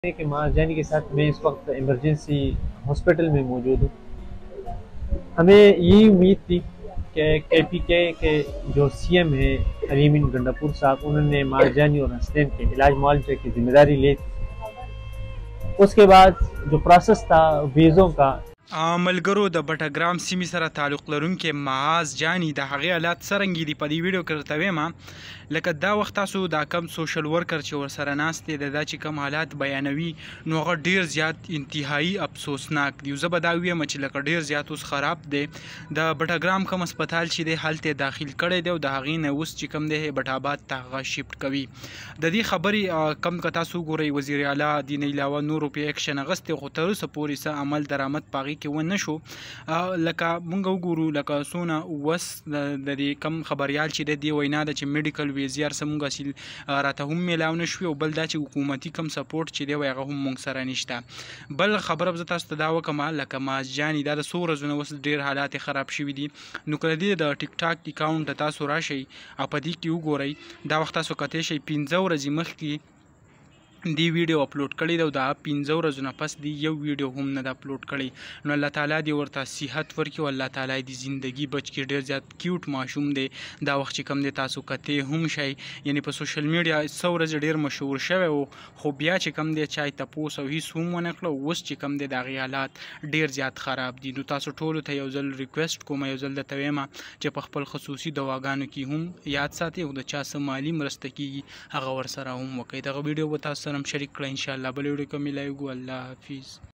कि महाजनी के साथ मैं इस वक्त इमरजेंसी हॉस्पिटल में मौजूद हूँ। हमें यही उम्मीद थी कि KPK के जो CM है अलीमीन गंडापुर साहब, उन्होंने महाजनी और हसनैन के इलाज मुआवजे की जिम्मेदारी ली। उसके बाद जो प्रोसेस था वीज़ों का ملګرو د بټګرام سیمې سره تعلق لرونکي معاذ جاني د هغې حالات څرنګه دي په دې ویډیو کې درته وایم. لکه دا وخت تاسو دا کم سوشل ورکر چې ورسره ناست دی دا چې کم حالات بیانوي نو هغه ډیر زیات انتهایی افسوسناک دي. زه به دا ویم چې لکه ډیر زیات اوس خراب دی. د بټګرام کوم هسپتال چې دی هلته داخل کړی دی او د هغې نه اوس چې کم دی هیبت آباد ته هغه شفټ کوي. د دې خبرې کم که تاسو ګورئ وزیر اعلی دین علاوه نورو په اکشن اخیستی خو تر اوسه پورې څه عمل درآمد په هغې کې ونه شو. لکه مونږ وګورو لکه څونه وس د دې کم خبریال چې د دې وینا ده چې میډیکل ویزې هر څه مونږ اصل راته هم میلاو نه شوي او بل دا چې حکومتي کم سپورټ چې دی وایي هغه هم مونږ سره نشته. بل خبره به زه تاسو ته دا وکړم لکه معاذ جاني دا د څو ورځو نه اوس ډېر حالات یې خراب شوي دي. نو که د دې د ټیک ټاک اکاونټ ته تاسو راشئ او په دې کې وګورئ دا وخت تاسو کتی شئ 15 ورځې مخکې دی ویډیو اپلوډ کړی دی او دا 15 ورځو نه پس دی یو ویډیو هم نه ده اپلوډ کړی. نو الله تعالی دې ورته صحت ورکړي او الله تعالی دې زندگی بچ کړي. ډېر زیات کیوټ ماشوم دی دا وخت چې کم دی تاسو کتې هم شئ یعنی په سوشل میډیا څو ورځې ډېر مشهور شوی و خو بیا چې کم دی چا یې تپوس او هیڅ هم ونه کړه. اوس چې کم دی د هغې حالات ډېر زیات خراب دي. نو تاسو ټولو ته یو ځل ریکویسټ کوم یو ځل درته وایم چې په خپل خصوصي دواګانو کې هم یاد ساتئ او د چا څه مالي مرسته کېږي هغه ورسره هم وکړئ. دغه ویډیو به تاسو سره هم شریک کړئ انشاءالله. بل ویډیو کې ملایږو. الله حافظ.